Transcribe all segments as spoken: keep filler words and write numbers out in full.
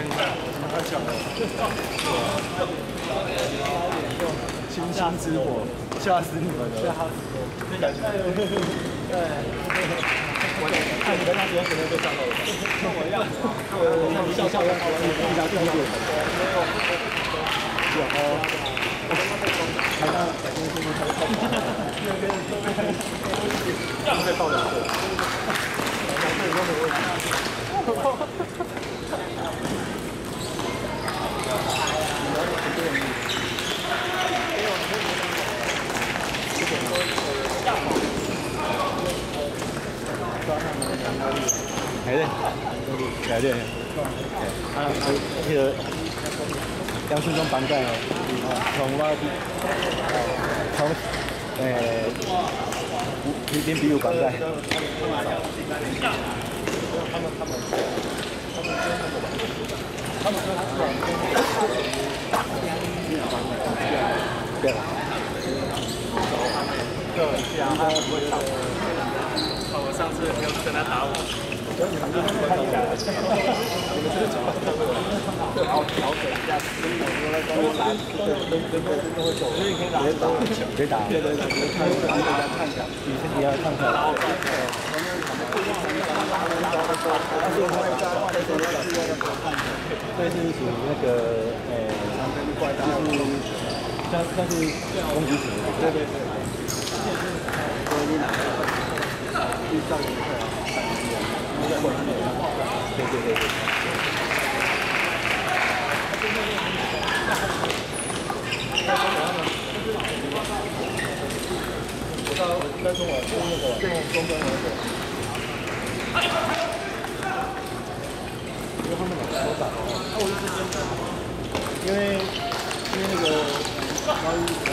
太强了！星星之火，吓死你们了！吓死我！感觉对。我看你跟他昨天可能被吓到了，跟我一样。看我，我看你笑笑的，我你平常就有。有哦。台上百公斤才爆发，那边都被都被爆两个，两个都没问题。係咧，係咧，啊，佢呢個兩分鐘板帶從我從誒呢邊比如板帶。他們他們他們對。对，然后不会打我。哦，我上次没有跟他打我。所以你们就看一下，你们这个怎么看会有？调调整一下，所以我说那个都打，对对对对都会走，所以可以打，可以打，对对对，看一下，大家看一下，你先你要看看。但是我们在在这里是要看的，这是属于那个呃，就是像像是攻击型的，对对对。所以你拿地上一块啊，对对对对。我到应该中我中那个中中端那个。因为他们两个都打哦，那我就是因为因为那个毛衣呃。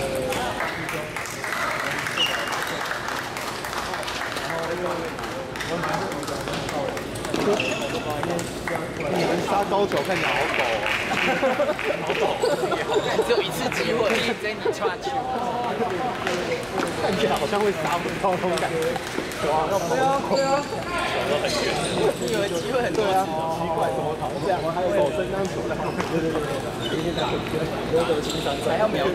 你们杀高手看起来好抖哦，好抖， 只有一次机会，你直接你插去， 看起来好像会杀不到那种感觉。对啊，对啊，对啊， 你以为机会很多？ 对啊，奇怪，怎么逃这样？还有手伸这样子的，对对对对，一定在留得青山在， 还要瞄准。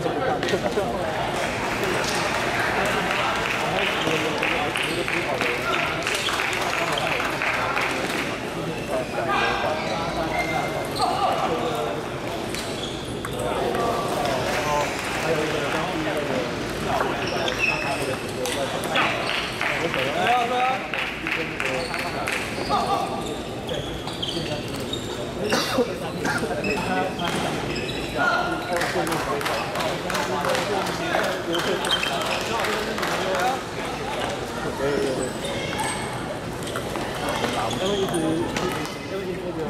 他们一直，因为那个，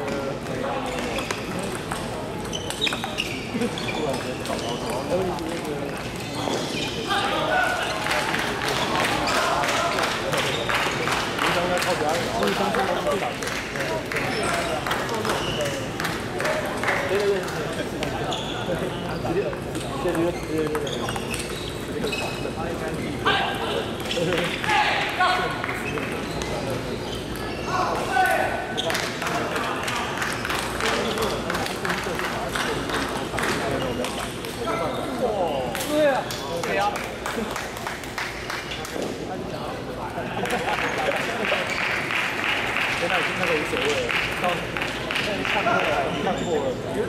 平常在靠边，所以上次他们最打球。对对对，直接，直接，直接，直接，直接。对啊，对啊。现在已经那个无所谓了，到看过了，看过了。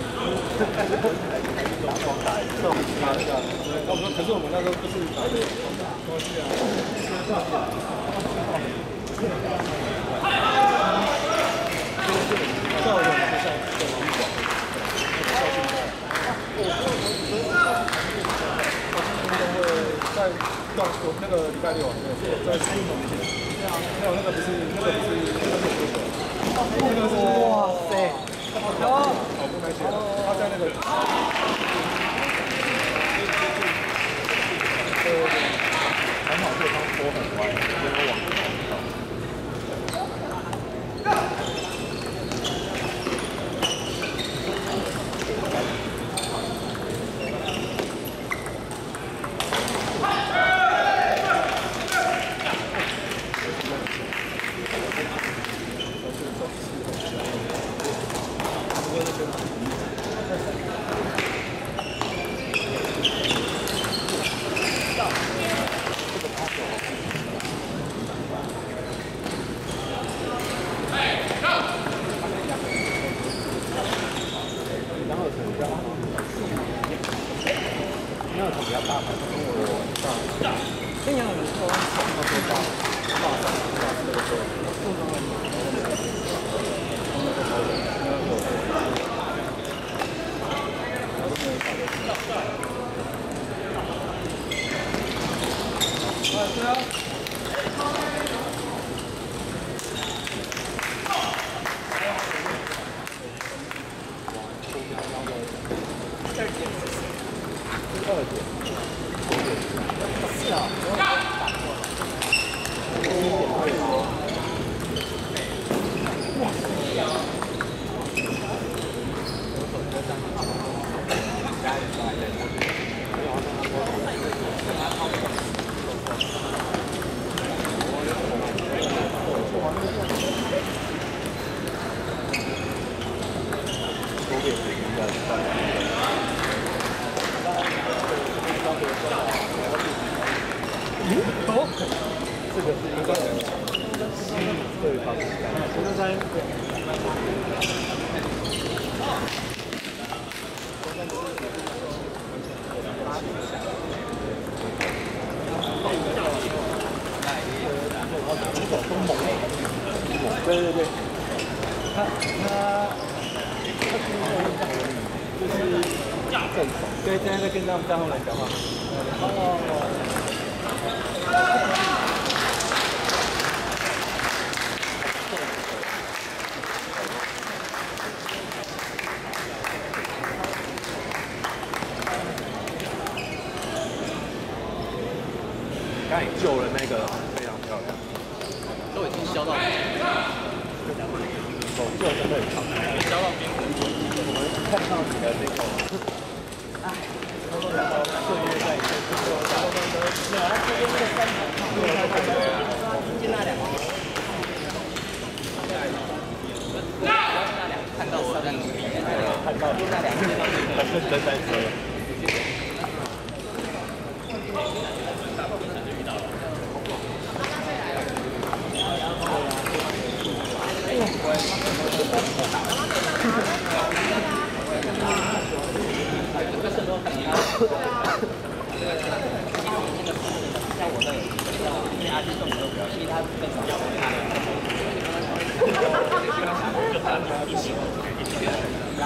打双打，这种打那个，我们可是我们那时候不是打那个东西啊，教练就像这种一种，在到那个礼拜六，在新农前，还有那个不是那个不是那个是哇塞，跑步那些，他在那个。呃，还好对方拖很歪，没有往上跑。 的头比较大，跟我大。跟杨永说，他说大，大大大那个时候，不能问你，那个头，那个头，我都没有搞的。啊，对啊。二点，是啊，我打过了，一点二多。哇塞！我手车上，家里来的，没有啊，我给应该是。嗯，好，这个是一个对方，陈德山。对对对，他他他就是正手，对，现在在跟他们站后来讲话。哦。刚才救了那个非常漂亮， 都已经削到， 手救真的很长， 削到边缘。 我们看到你的那个，哎，然后岁月在一起，然后呢，然后这边那个三条，进那两个， 看到我在努力， 看到那两个，很认真在说。 像我那因为阿基动都比较细，他更少要看。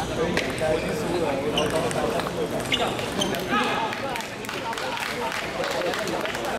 我已经输了，